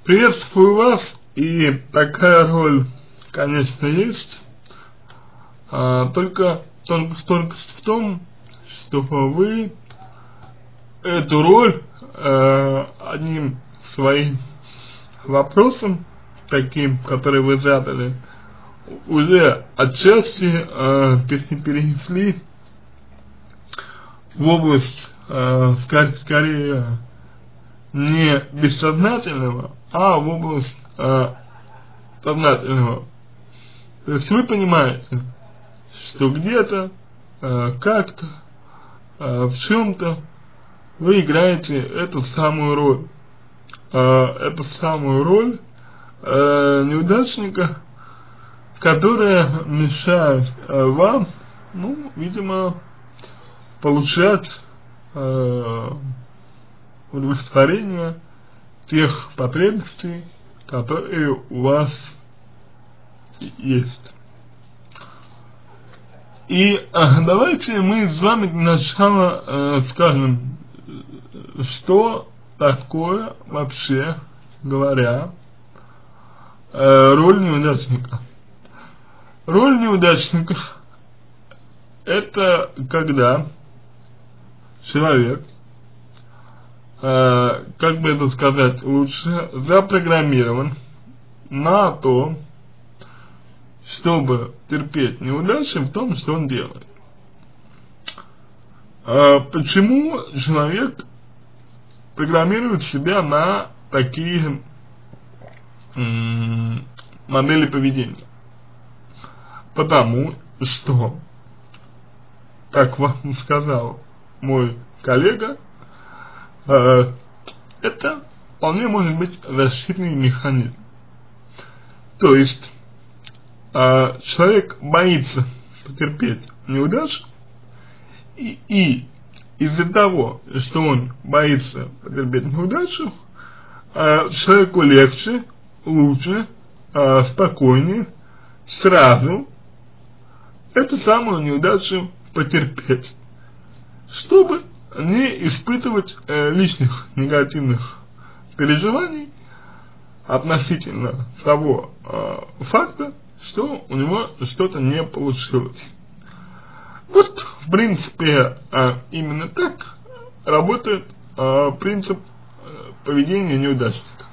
Приветствую вас, и такая роль, конечно, есть, только в том, что вы эту роль одним своим вопросом, таким, который вы задали, уже отчасти перенесли в область, скорее, не бессознательного, а в область сознательного. То есть вы понимаете, что где-то, как-то, в чем-то вы играете эту самую роль. Эту самую роль неудачника, которая мешает вам, ну, видимо, получать удовлетворение тех потребностей, которые у вас есть. И давайте мы с вами сначала скажем, что такое, вообще говоря, роль неудачника. Роль неудачника — это когда человек, как бы это сказать лучше, запрограммирован на то, чтобы терпеть неудачи в том, что он делает. Почему человек программирует себя на такие модели поведения? Потому что, как вам сказал мой коллега, это вполне может быть защитный механизм. То есть человек боится потерпеть неудачу, и из-за того, что он боится потерпеть неудачу, человеку легче, лучше, спокойнее сразу эту самую неудачу потерпеть, чтобы не испытывать лишних негативных переживаний относительно того факта, что у него что-то не получилось. Вот, в принципе, именно так работает принцип поведения неудачника.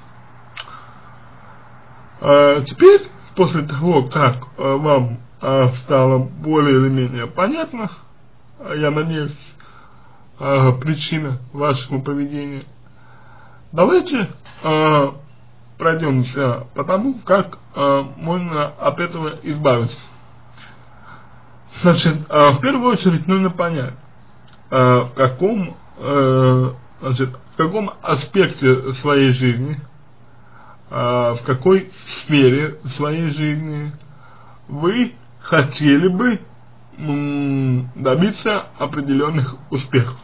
Теперь, после того, как вам стало более или менее понятно, я надеюсь, причина вашего поведения, давайте пройдемся по тому, как можно от этого избавиться. Значит, в первую очередь нужно понять, в каком аспекте своей жизни, в какой сфере своей жизни вы хотели бы добиться определенных успехов.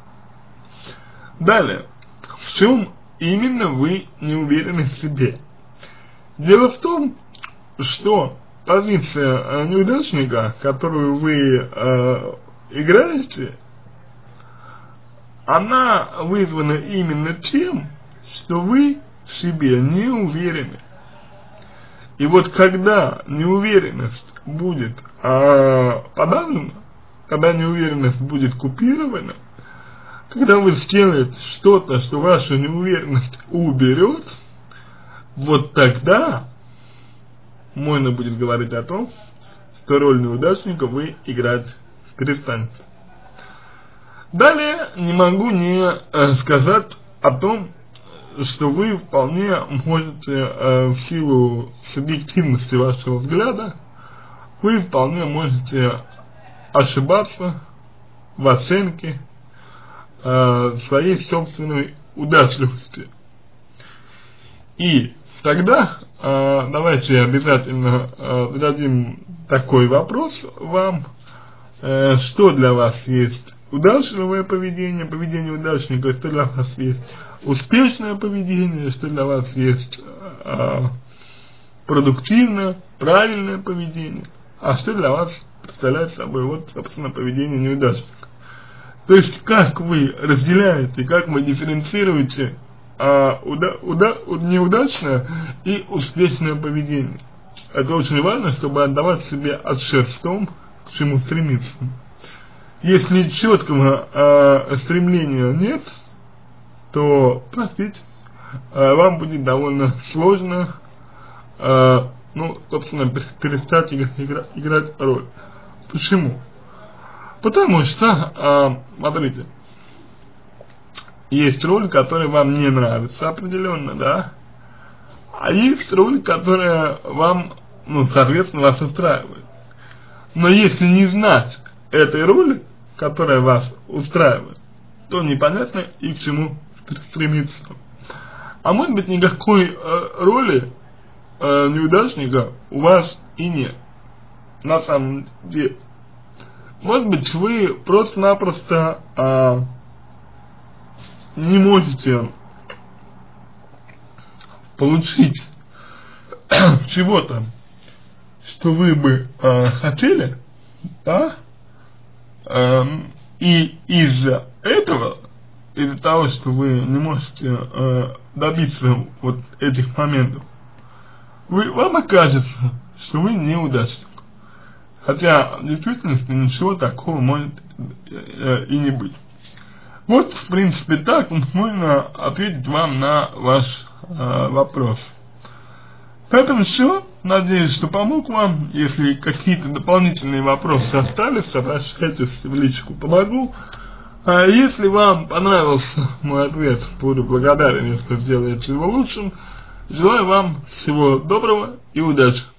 Далее, в чем именно вы не уверены в себе? Дело в том, что позиция неудачника, которую вы играете, она вызвана именно тем, что вы в себе не уверены. И вот когда неуверенность будет подавлена, когда неуверенность будет купирована, когда вы сделаете что-то, что вашу неуверенность уберет, вот тогда можно будет говорить о том, что роль неудачника вы играть перестанете. Далее не могу не сказать о том, что вы вполне можете, в силу субъективности вашего взгляда, вы вполне можете ошибаться в оценке своей собственной удачливости. И тогда давайте обязательно зададим такой вопрос вам, что для вас есть удачливое поведение, поведение удачника, что для вас есть успешное поведение, что для вас есть продуктивное, правильное поведение, а что для вас представляет собой вот, собственно, поведение неудачника. То есть, как вы разделяете, как вы дифференцируете неудачное и успешное поведение. Это очень важно, чтобы отдавать себе отчет в том, к чему стремиться. Если четкого стремления нет, то, простите, вам будет довольно сложно, собственно, перестать играть роль. Почему? Потому что, смотрите, есть роль, которая вам не нравится определенно, да, а есть роль, которая вам, соответственно, вас устраивает. Но если не знать этой роли, которая вас устраивает, то непонятно и к чему стремиться. А может быть, никакой роли неудачника у вас и нет. На самом деле. Может быть, вы просто-напросто не можете получить чего-то, что вы бы хотели, да, и из-за этого, из-за того, что вы не можете добиться вот этих моментов, вам окажется, что вы неудачник. Хотя в действительности ничего такого может и не быть. Вот, в принципе, так можно ответить вам на ваш вопрос. Поэтому все. Надеюсь, что помог вам. Если какие-то дополнительные вопросы остались, обращайтесь в личку, помогу. А если вам понравился мой ответ, буду благодарен, если сделаете его лучшим. Желаю вам всего доброго и удачи.